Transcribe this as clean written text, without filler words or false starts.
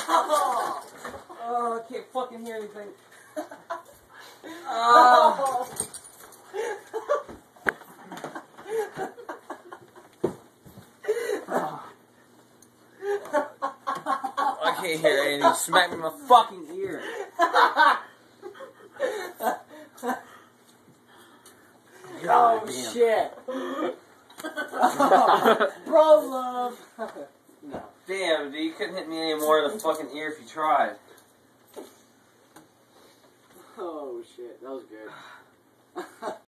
Oh, I can't fucking hear anything. I can't hear anything. Smack me in my fucking ear. God, Oh, damn. shit. Bro love. No. Damn, dude, you couldn't hit me any more in the fucking ear if you tried. Oh, shit. That was good.